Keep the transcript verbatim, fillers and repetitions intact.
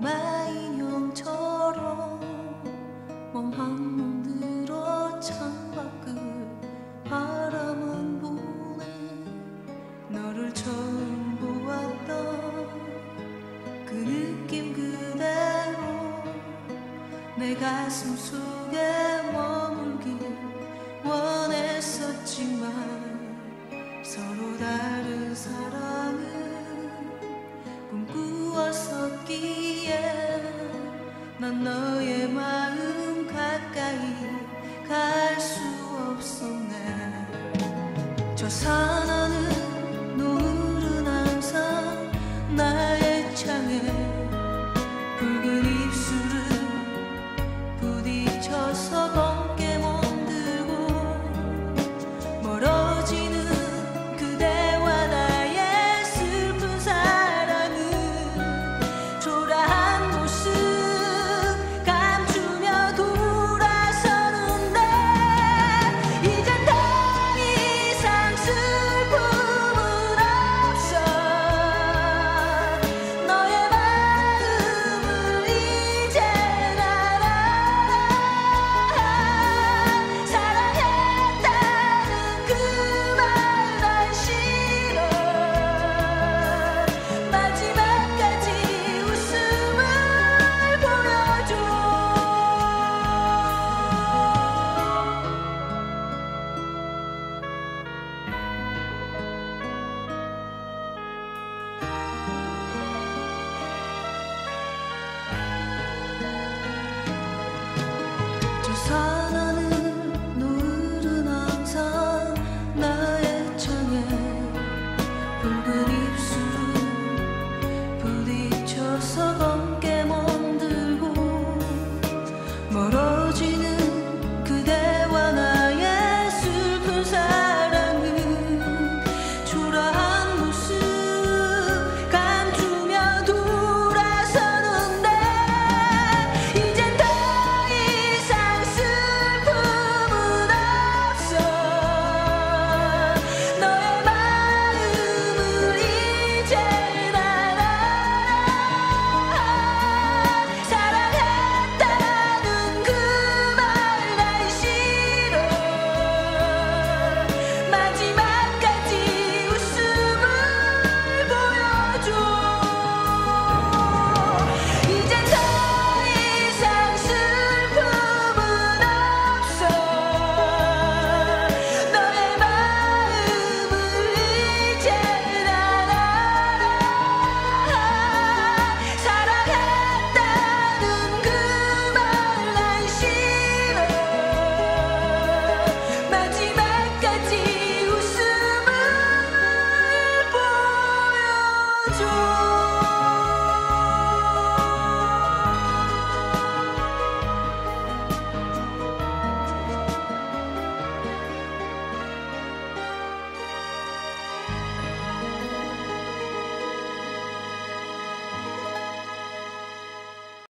꼬마 인형처럼 멍한 눈 들어 창밖을 바라만 보네. 너를 처음 보았던 그 느낌 그대로 내 가슴 속에 머물길 원했었지만 서로 다른 사랑을 꿈꾸었었기에 난 너의 마음 가까이 갈 수 없었네. 저 산 하늘 노을은 항상 나의 창에 붉은 입술을 부딪혀서 검게 멍들고 멀어지는 그대와 나의 슬픈 사랑은 초라한 모습 감추며 돌아서는데 이젠 더 이상 슬픔은 없어. 너의 마음을 이젠 알아. 사랑했다는 그 말 난 싫어. 마지막까지 웃음을 보여줘. 저 산 하늘 노을은 항상 나의 창에 붉은 입술을 부딪혀서 검게